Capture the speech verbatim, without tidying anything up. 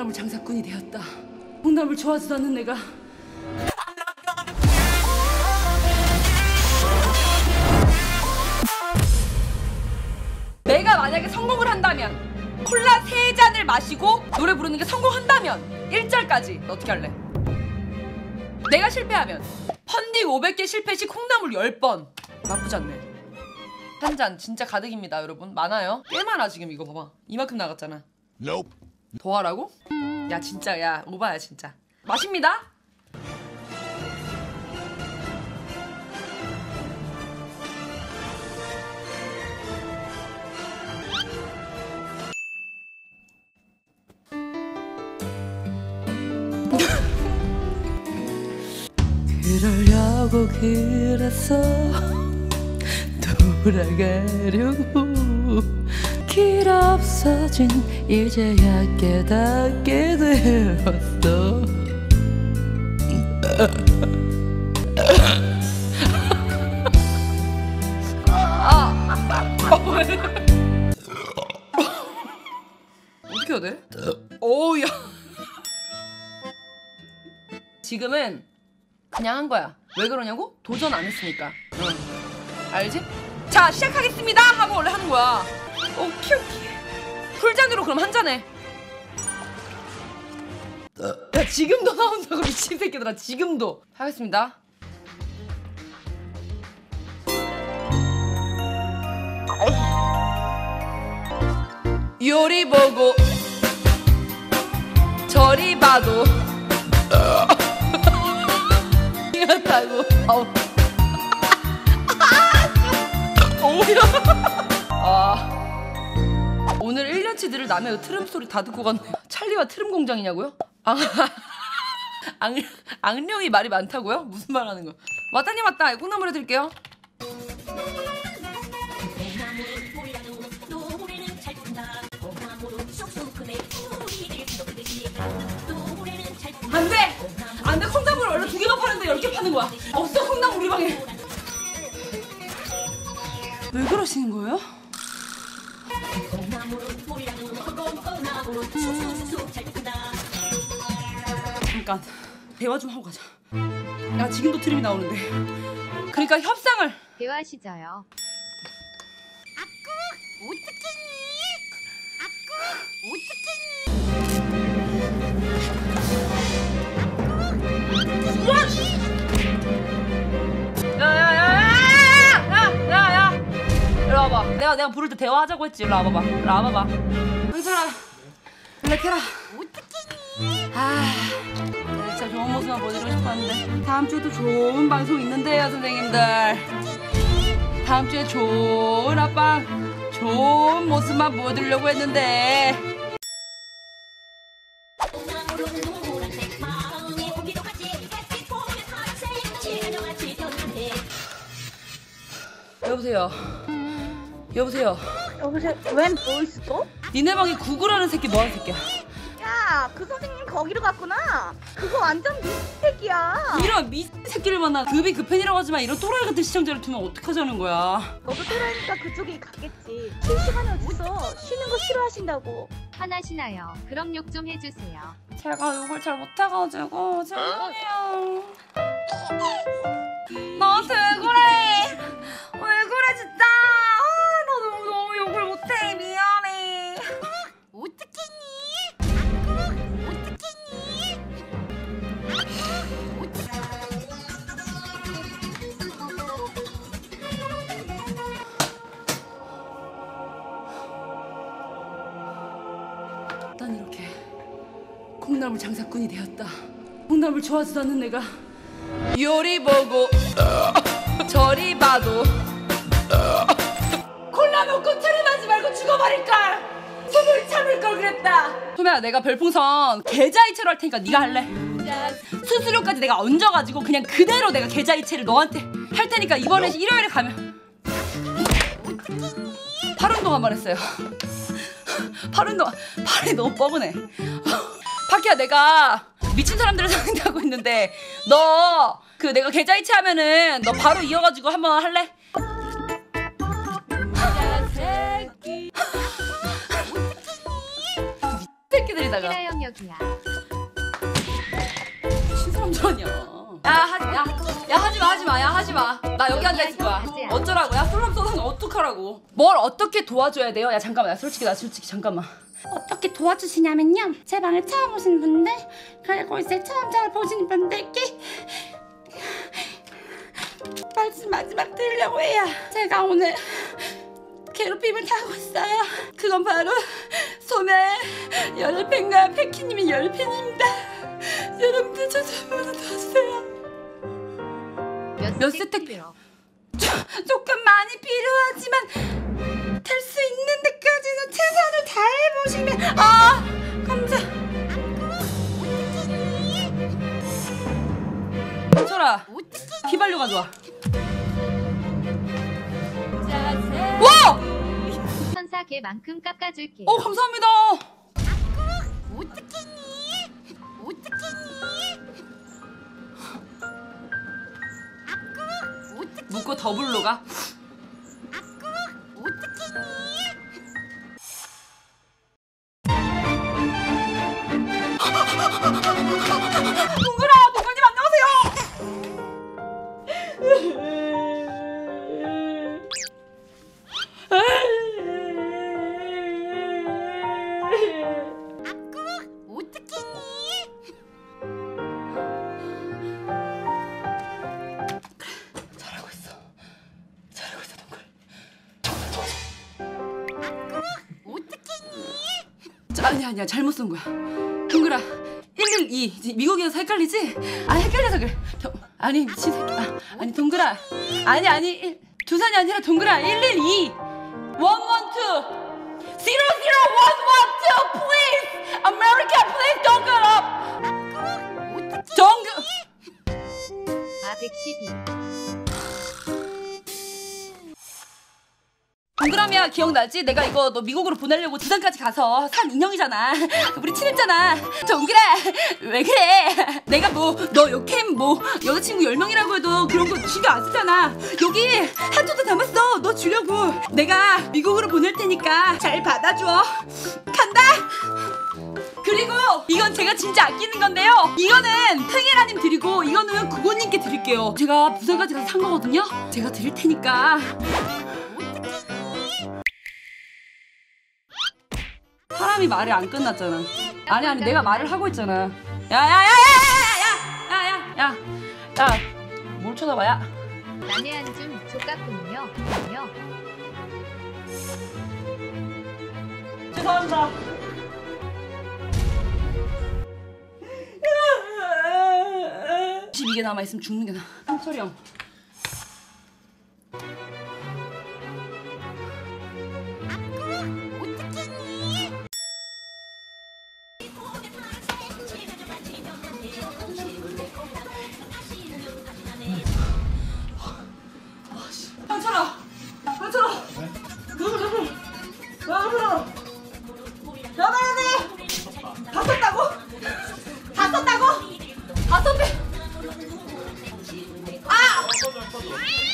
콩나물 장사꾼이 되었다. 콩나물 좋아하지도 않는 내가 내가 만약에 성공을 한다면 콜라 세 잔을 마시고 노래 부르는 게 성공한다면 일 절까지 너 어떻게 할래? 내가 실패하면 펀딩 오백 개 실패 시 콩나물 십 번. 나쁘지 않네. 한 잔 진짜 가득입니다 여러분. 많아요. 꽤 많아 지금. 이거 봐봐 이만큼 나갔잖아. Nope. 더 하라고? 야 진짜 야 오바야 진짜. 마십니다. 그러려고 그랬어. 돌아가려고 길 없어진 이제야 깨닫게 되었어. 어떻게 해야 돼? 어우 야 지금은 그냥 한 거야. 왜 그러냐고? 도전 안 했으니까. 응. 알지? 자 시작하겠습니다 하고 원래 하는 거야. 오케이 오케이. 풀잔으로 그럼 한 잔해. 야 지금도 나온다고 미친 새끼들아. 지금도 하겠습니다. 요리 보고 저리 봐도 이렇다고. 어우. 오야. 아 오늘 일 년치 들을 남의 트름 소리 다 듣고 갔네요. 찰리와 트름 공장이냐고요? 아, 악, 악령이 말이 많다고요? 무슨 말 하는 거야? 왔다니 왔다. 콩나물 해드릴게요. 안돼! 안돼! 콩나물 원래 두 개만 파는데 열 개 파는 거야. 없어 콩나물 우리 방에. 왜 그러시는 거예요? 잠깐 대화 좀 하고 가자. 야 지금도 트림이 나오는데. 그러니까 협상을. 대화하시죠요. 아꾸 어떡했니? 아꾸 어떡했니? 야야야야야야야야 이리 와봐. 내가 내가 부를 때 대화하자고 했지. 이리 와봐봐. 이리 와봐봐. 괜찮아. 연락해라. 어떡했니? 아 진짜 좋은 모습만 보여드리고 싶었는데 다음 주에도 좋은 방송 있는데요 선생님들. 다음 주에 좋은 아빠 좋은 모습만 보여드리려고 했는데. 여보세요. 여보세요. 여보세요. 웬 보이스도? 니네 방에 구글하는 새끼 뭐하는 새끼야? 야, 그 선생님 거기로 갔구나. 그거 완전 미스tek이야. 이런 미 새끼를 만나. 급이 급팬이라고 하지만 이런 또라이 같은 시청자를 두면 어떡하자는 거야. 너도 또라이니까 그쪽이 갔겠지. 쉴 시간이 어딨어. 쉬는 거 싫어하신다고. 화나시나요? 그럼 욕 좀 해주세요. 제가 욕을 잘 못해가지고 죄송해요. 나한테 왜 그래? 왜 그래 진짜? 아, 나 너무 너무 욕을 못해. 미안해. 어떡했니? 아꾸 어떡했니? 난 이렇게 콩나물 장사꾼이 되었다. 콩나물 좋아하지도 않는 내가 요리 보고 저리 봐도 콜라 먹고 트림하지 말고 죽어버릴걸. 숨을 참을 걸 그랬다. 소매야 내가 별풍선 계좌이체로 할 테니까 네가 할래? 수수료까지 내가 얹어가지고 그냥 그대로 내가 계좌이체를 너한테 할 테니까 이번에 일요일에 가면 팔 운동한번 했어요. 팔 운동 팔이 너무 뻐근해. 파키야 내가 미친 사람들을 상대하고 있는데 너 그 내가 계좌이체 하면은 너 바로 이어가지고 한번 할래? 새끼 새끼 해드리다가 키라 영역이야. 미친 사람들 아니야. 야 하지 야, 야 하지마 하지마 야 하지마. 나 여기 앉아있을 거야. 어쩌라고? 야 솔람 쏘는 거 어떡하라고? 뭘 어떻게 도와줘야 돼요? 야 잠깐만 야 솔직히 나 솔직히 잠깐만. 어떻게 도와주시냐면요. 제 방을 처음 오신 분들, 그리고 이제 처음 잘 보시는 분들께 말씀 마지막 드리려고 해요. 제가 오늘 괴롭힘을 당하고 있어요. 그건 바로 소매 열팬과 패키님의 열팬입니다. 여러분들 저 좀만 도와주세요. 몇 세택 필요? 조금 많이 필요하지만 될 수 있는 데까지는 최선을 다해보시면 아 감사. 철아 휘발유 가져와. 자세. 와! 천사 개만큼 깎아줄게요. 어 감사합니다. 묶고 더블로 가. 동그라 동글님 잘하고 있어. 잘하고 있어 동글. 자, 아니야 아니야 잘못 쓴 거야. 동글아 일일이 이제 미국이어서 헷갈리지? 아 헷갈려서 그래. 동, 아니 미친 새끼. 아, 아니 동글아 아니 아니 일, 두산이 아니라 동글아 일일이 일일이 zero zero one one two please America please don't get up. don't get 아 백십이. 동그라미야 기억나지? 내가 이거 너 미국으로 보내려고 두산까지 가서 산 인형이잖아. 우리 친했잖아. 동그라 왜 그래? 내가 뭐 너 욕캠 뭐 여자친구 열 명이라고 해도 그런 거 신경 안 쓰잖아. 여기 한 조도 담았어. 너 주려고. 내가 미국으로 보낼 테니까 잘 받아줘. 간다. 그리고 이건 제가 진짜 아끼는 건데요. 이거는 탱이라님 드리고 이거는 구고님께 드릴게요. 제가 부산까지 가서 산 거거든요. 제가 드릴 테니까. 사람이 말이 안 끝났잖아. 아니 아니 내가 말을 하고 있잖아. 야야야야야야야야야야 야 뭘 쳐다봐 야. 남의 안좀 족같군요. 군요. 죄송합니다. 십이 개 남아있으면 죽는 게 나아. 한철이 형 한철아 한철아 누구 누구 누구 나가야 돼. 다 썼다고? 다 썼다고? 다 썼대. 아!